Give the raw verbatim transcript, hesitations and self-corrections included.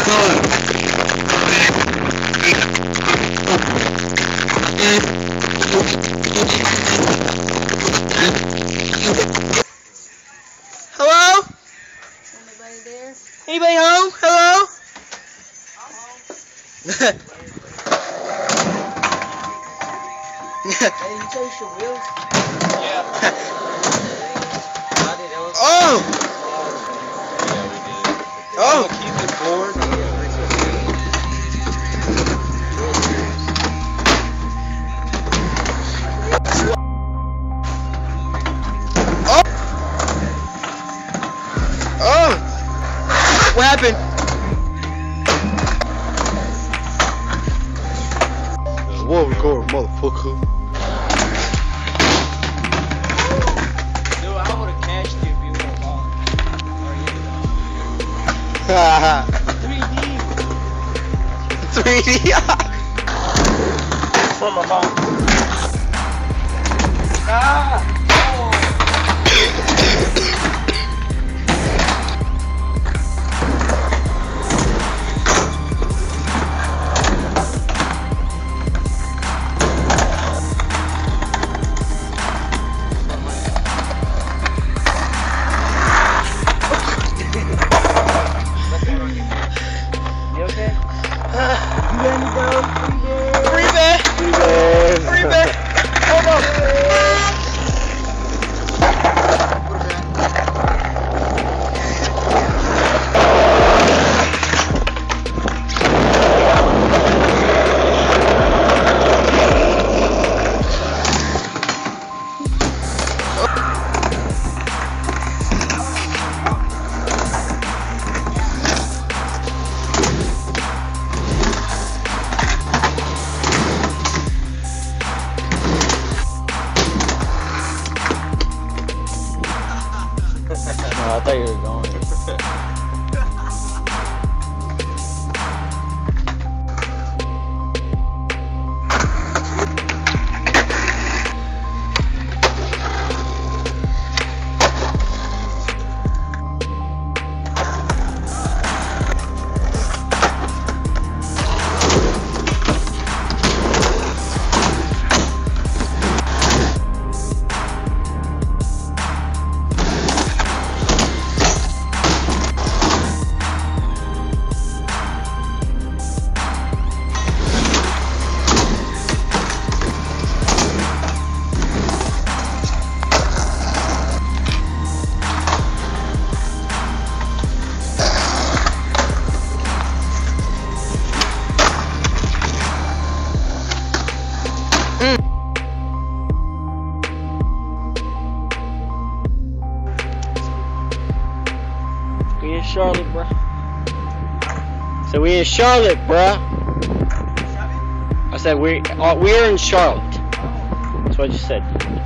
Hello? Anybody there? Anybody home? Hello? I'm home. Hey, you changed your wheels? Yeah. Oh! Yeah, we did. Oh! Keep it bored. Oh! Oh! What happened? Whoa, record, motherfucker. Dude, I would've cashed you if you would've bought Haha. three D. three D. From my mom. Ah! You okay? You ready to go? Free bed. Free bed. Free bed. Hold on. No, I thought you were going. We in Charlotte, bruh. So we in Charlotte, bruh. I said we uh, we're in Charlotte. That's what I just said.